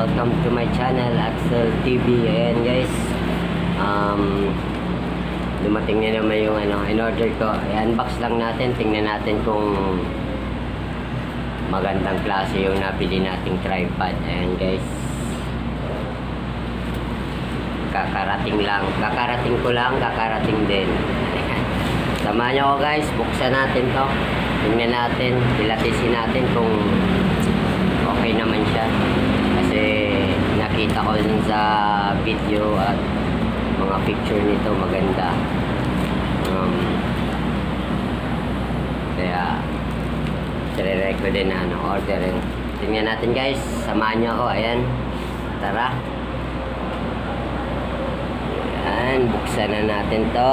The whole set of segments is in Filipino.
welcome to my channel, Axel TV. Ayan guys, dumating na naman yung in-order ko. I-unbox lang natin, tingnan natin kung magandang klase yung napili nating tripod. Ayan guys, kakarating din. Samahan nyo ako guys, buksan natin to, tingnan natin, pilatisin natin kung okay naman siya, kasi nakita ko dun sa video at mga picture nito maganda. Kaya try ko din na orderin. Tingnan natin guys, samahan nyo ako. Ayan, tara. Ayan, buksan na natin to.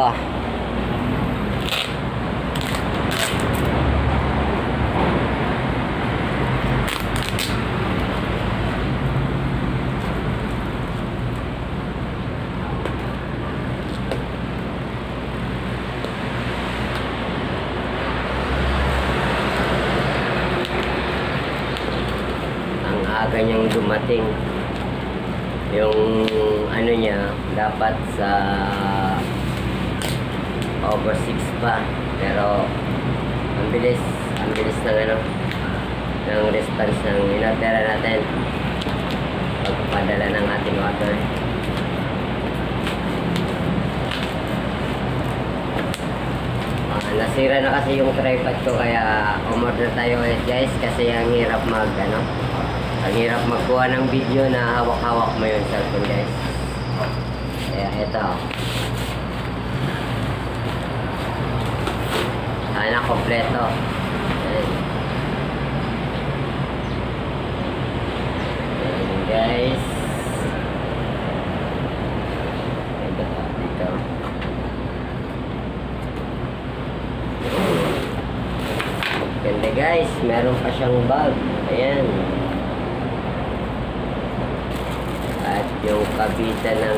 Aga niyang dumating yung niya, dapat sa August 6 pa, pero ang bilis ng response ng in-order natin pagpapadala ng ating order. Nasira na kasi yung tripod ko, kaya umorder tayo guys, kasi ang hirap ang hirap magkuha ng video na hawak-hawak mo yung cellphone guys. Kaya ito, sana kompleto. Ayan guys, dito ganda guys, meron pa siyang bag. Ayan, at yung kabitan ng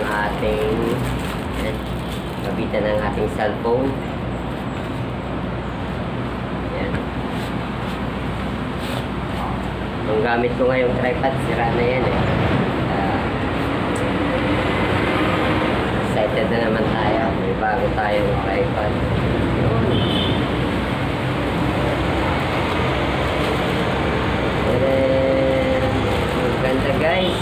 ating cellphone. Ayan. Yung gamit ko ngayong tripod, sira na yan excited na naman tayo, may bago tayong tripod. Ang ganda guys.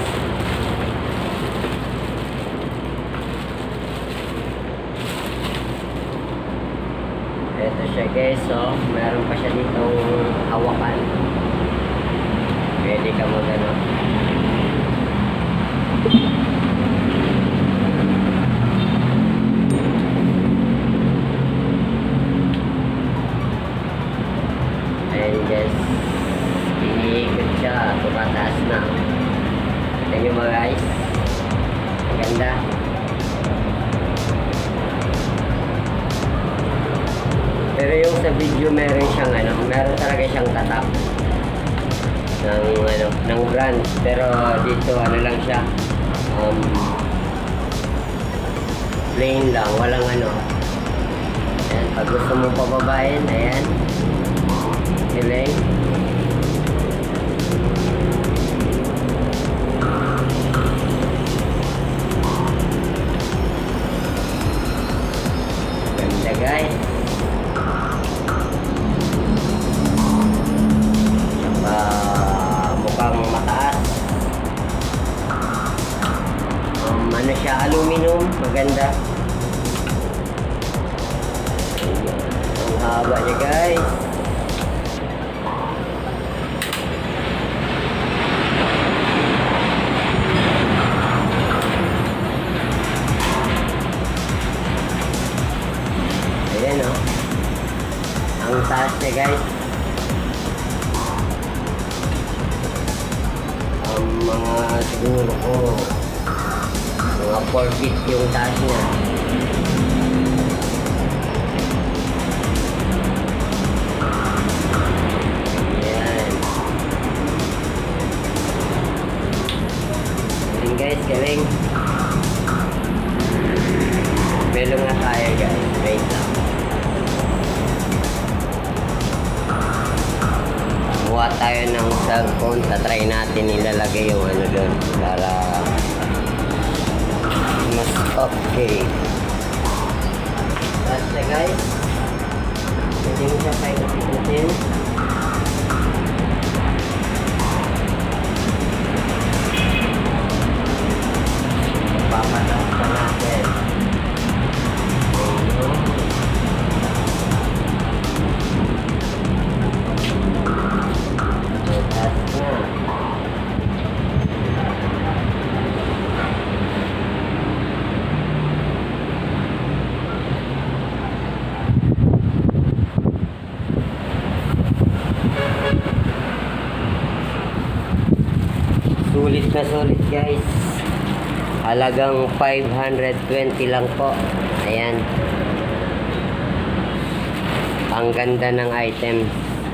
Ito siya guys, so meron pa siya ditong hawakan, pwede ka mag ayan guys, iniikot siya, tumataas na. Tignan nyo mga guys, ganda. Pero yung sa video meron siyang meron talaga siyang tatak ng brand, pero dito lang siya, plain lang, walang Ayan, pag gusto mong pababain, ayan, hiling. Ganda guys. Mukhang mataas. Siya, aluminum, maganda. Ang haba niya guys. Ayan ang taas niya guys. Mga siguro mga 4 feet yung taas niya. Ayan. Galing guys, galing. Melo nga tayo guys, wait lang. kuha tayo ng cellphone, tatry natin ilalagay yung ano doon para mas okay. Basta guys, pwede mo siya paikutin. Papataas pa natin. Sulit na sulit guys. Halagang 520 lang po. Ayan. Ang ganda ng item.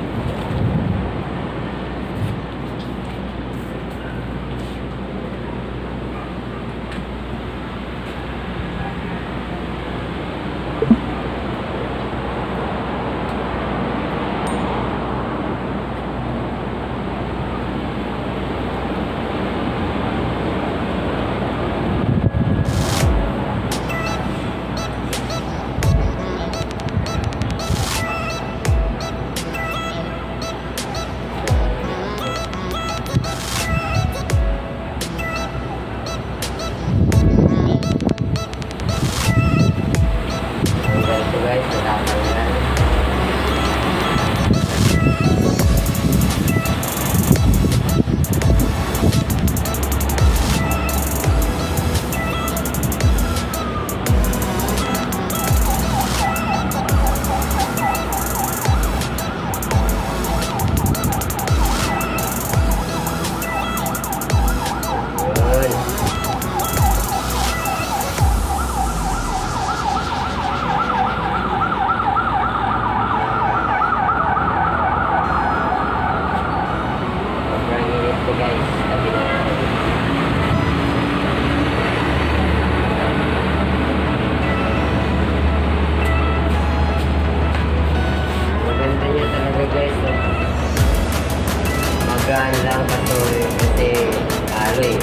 Magaan lang kasi halo eh.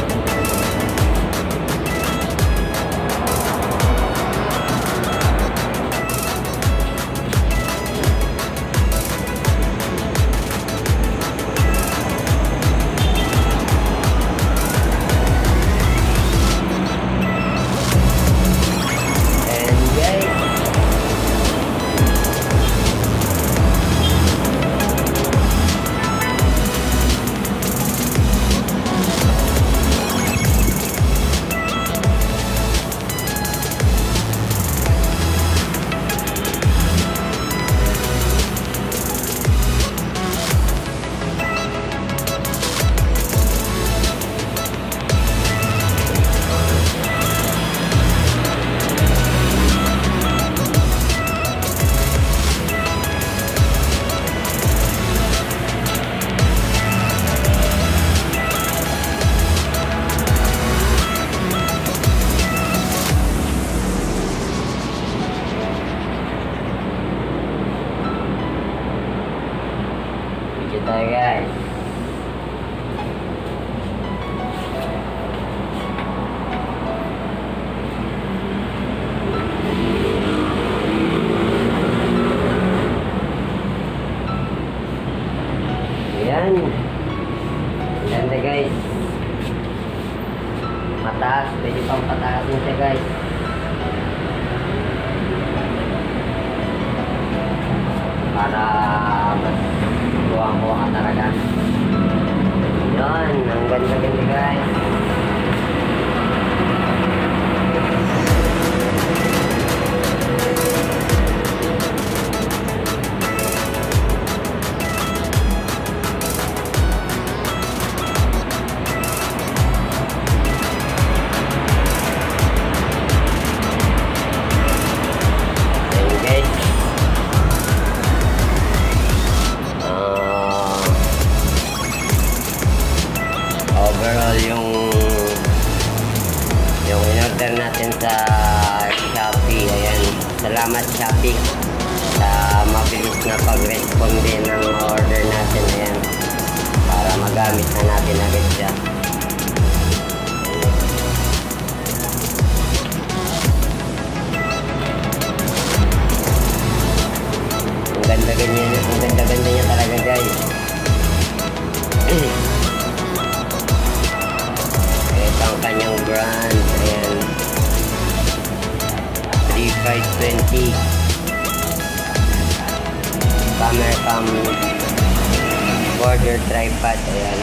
Tayo guys. Ayan. Ganda guys. Mataas. Pwede pang pataasin siya guys. Para mas kuha-kuha ka talaga. Yun, ang ganda-ganda guys. Overall yung in-order natin sa Shopee. Ayan, salamat Shopee. mabilis na pag-respond din ng order natin. Ayan, para magamit na natin agad siya. Ang ganda-ganda niya talaga, guys. Ito ang kanyang brand. Ayan, 3520 camera cam border tripod. Ayan,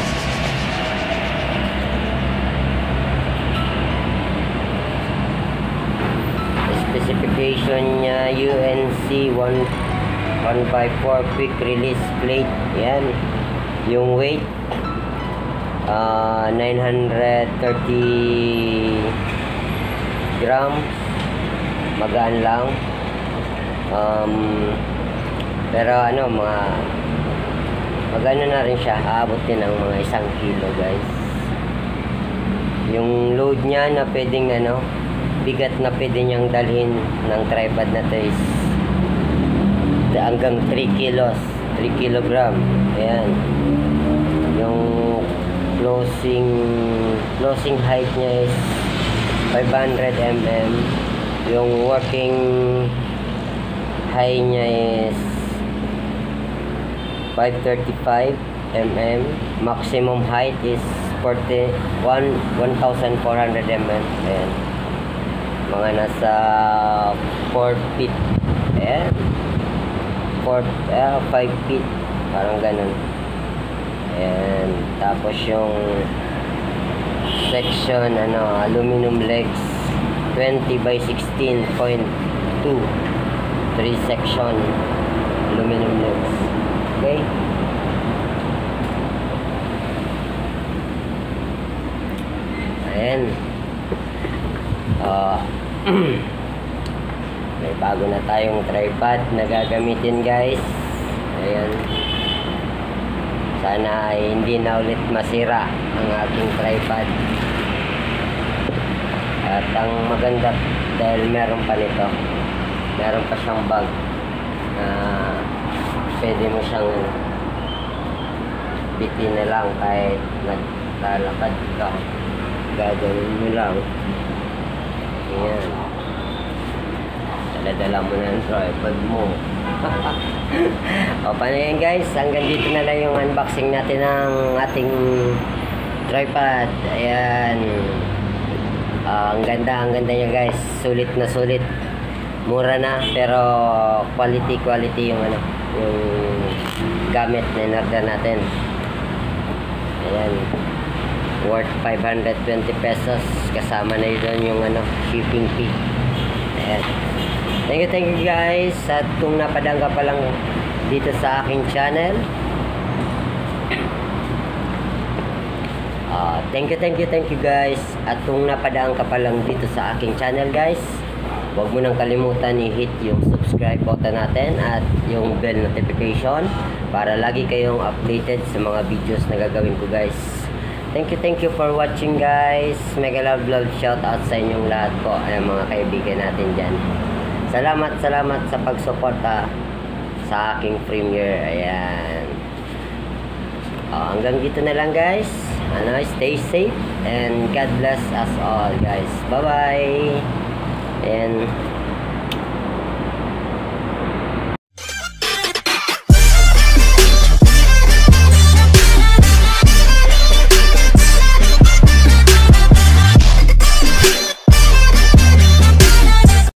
specification niya UNC 154 quick release plate. Ayan, yung weight 930 grams, magaan lang. Pero ano, magano na rin siya, aabot din ng mga 1 kilo, guys. Yung load niya na pwedeng bigat na pwede niyang dalhin ng tripod na to is hanggang 3 kilos, 3 kilogram. Ayan, yung closing height niya is 500 mm. Yung working high niya is 535 mm. Maximum height is 1,400 mm. Ayan, mga nasa 4 feet. Ayan, 5 feet, parang ganun. And tapos yung section aluminum legs 20 by 16.2, 3 section aluminum legs. Okay, ayan. May bago na tayong tripod na gagamitin, guys. Ayan, sana ay hindi na ulit masira ang aking tripod. At ang maganda, dahil meron pa nito, meron pa siyang bag na pwede mo siyang bitin na lang kahit naglalakad ka, gagawin mo lang. Ayan, dala-dala mo na ang tripod mo. O, paano yan, guys? Hanggang dito na lang yung unboxing natin ng ating tripod. Ayan, ang ganda niya, guys. Sulit na sulit, mura na, pero quality yung yung gamit na in-order natin. Ayan, worth 520 pesos, kasama na yun yung shipping fee. Ayan, thank you guys. At kung napadang ka pa lang dito sa aking channel, thank you guys. At kung napadaan ka pa lang dito sa aking channel, guys, huwag mo nang kalimutan i-hit yung subscribe button natin at yung bell notification para lagi kayong updated sa mga videos na gagawin ko, guys. Thank you for watching, guys. Mega love shout out sa inyong lahat po, ay mga kaibigan natin dyan. Salamat sa pagsuporta sa aking premiere. Ayan, hanggang dito na lang, guys. Stay safe and God bless us all, guys. Bye bye. And